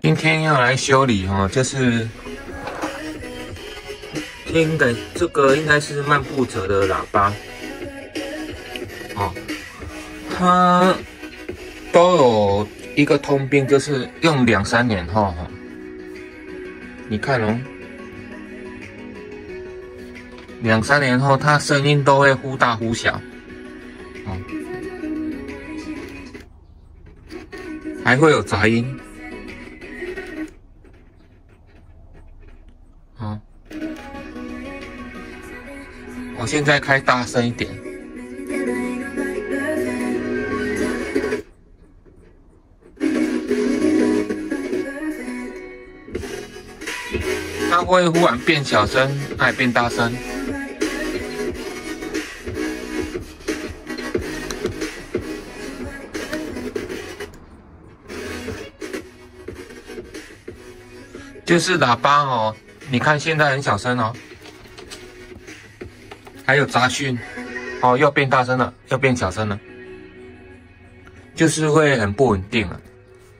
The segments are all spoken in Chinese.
今天要来修理就是听的这个应该是漫步者的喇叭它都有一个通病，就是用2、3年后你看2、3年后它声音都会忽大忽小还会有杂音我现在开大声一点，它会忽然变小声，还变大声。就是喇叭你看现在很小声还有杂讯又变大声了，又变小声了，就是会很不稳定啊。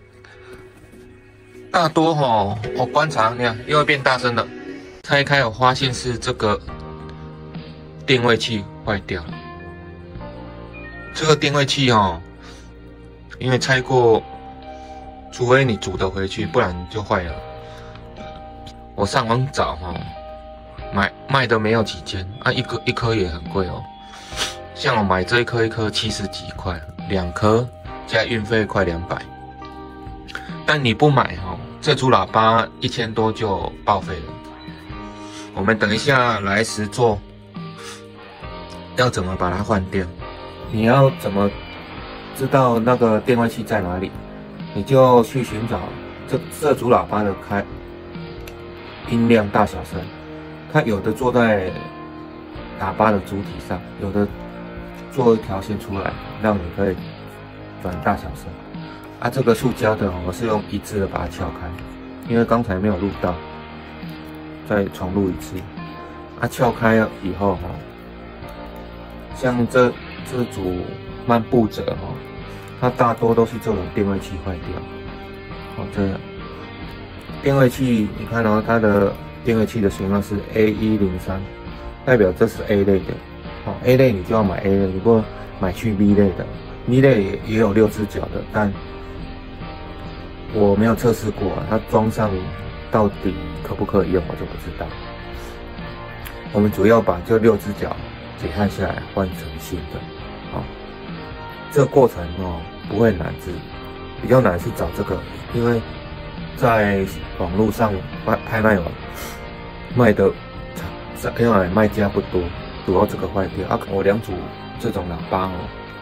大多我观察你看又变大声了，拆开我发现是这个定位器坏掉了。这个定位器因为拆过，除非你组得回去，不然就坏了。我上网找卖的没有几间啊，一颗也很贵像我买这一颗70几块，2颗加运费快200。但你不买这组喇叭1000多就报废了。我们等一下来实作，要怎么把它换掉？你要怎么知道那个定位器在哪里？你就去寻找这组喇叭的音量大小声，它有的做在喇叭的主体上，有的做一条线出来，让你可以转大小声。这个塑胶的我是用一致的把它撬开，因为刚才没有录到，再重录一次。撬开以后像这组漫步者它大多都是这种定位器坏掉这样。定位器你看它的定位器的型号是 A103， 代表这是 A 类的A 类你就要买 A 类，如果买去 B 类的 ，B 类也有6只脚的，但我没有测试过它装上到底可不可以用我就不知道。我们主要把这6只脚解焊下来换成新的这个过程不会难，比较难是找这个，因为在网络上拍卖网卖的因为卖家不多，主要这个坏掉我2组这种喇叭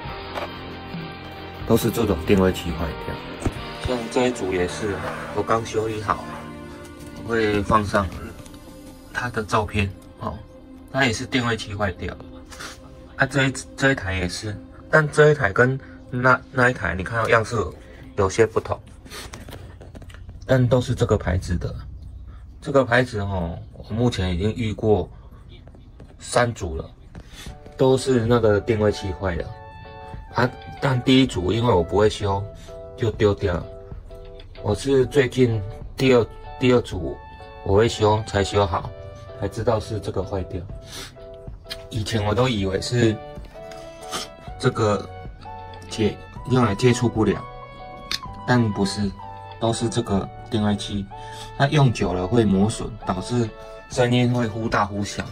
都是这种定位器坏掉。像这一组也是我刚修理好，我会放上它的照片它也是定位器坏掉这一台也是，但这一台跟那一台你看到样式有些不同，但都是这个牌子的。这个牌子我目前已经遇过3组了，都是那个定位器坏了但第1组因为我不会修就丢掉了，我是最近第二组我会修才修好，才知道是这个坏掉。以前我都以为是这个用来接触不良，但不是，都是这个定位器，它用久了会磨损，导致声音会忽大忽小，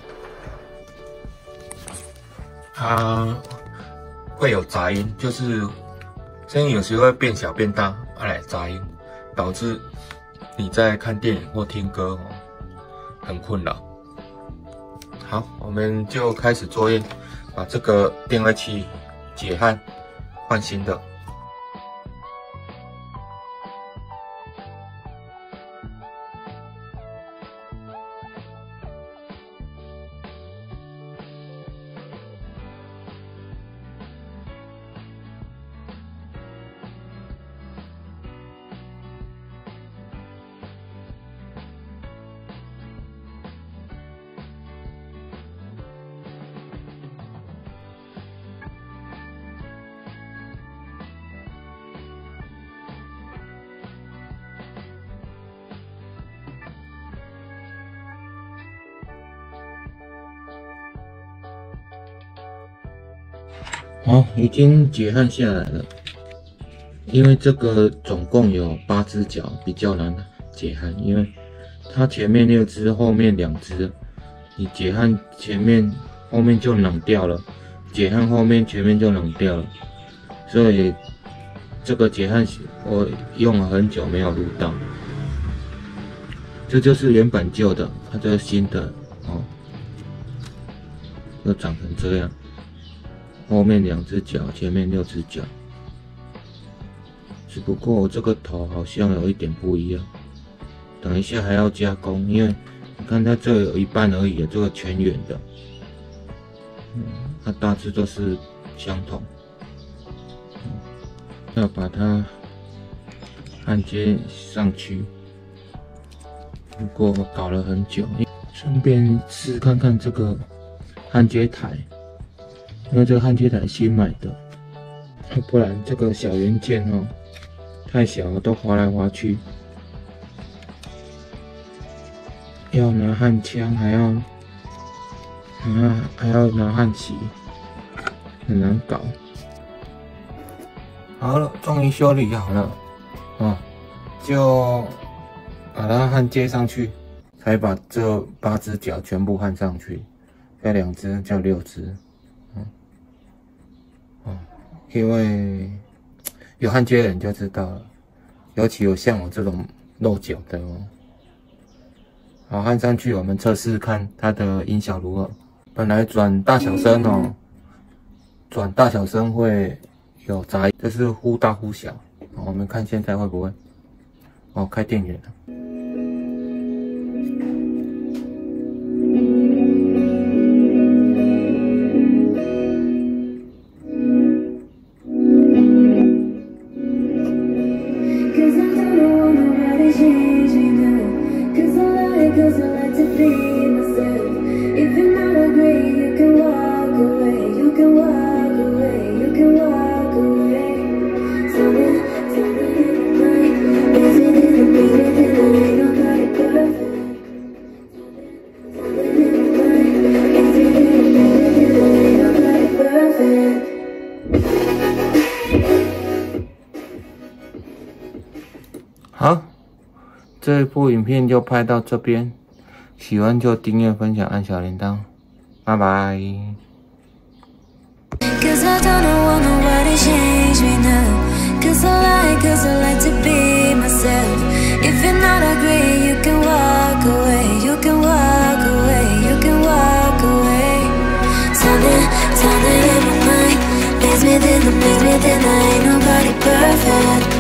它会有杂音，就是声音有时会变小变大，来杂音，导致你在看电影或听歌很困扰。好，我们就开始作业，把这个定位器解焊，换新的。 好，已经解焊下来了。因为这个总共有8只脚，比较难解焊，因为它前面6只，后面2只，你解焊前面，后面就冷掉了；解焊后面，前面就冷掉了。所以这个解焊我用了很久没有录到。这就是原本旧的，它这个新的哦，就长成这样。后面2只脚，前面6只脚。只不过我这个头好像有一点不一样，等一下还要加工，因为你看它这有一半而已，这个全圆的，它大致都是相同，要把它焊接上去。不过我搞了很久，顺便试看看这个焊接台，因为这个焊接台新买的，不然这个小元件哦。太小了，都滑来滑去，要拿焊枪，还要拿焊锡，很难搞。好了，终于修理好了，就把它焊接上去，才把这8只脚全部焊上去，这2只叫6只，因为有焊接的人就知道了，尤其有像我这种漏脚的哦。好，焊上去，我们测试看它的音效如何。本来转大小声哦，转大小声会有杂音，这是忽大忽小。我们看现在会不会？哦，开电源了。好，这部影片就拍到这边，喜欢就订阅、分享、按小铃铛，拜拜。Cause I don't want nobody change me now. Cause I like to be myself. If you're not agree, you can walk away. You can walk away. You can walk away. Something in my mind makes me think that ain't nobody perfect.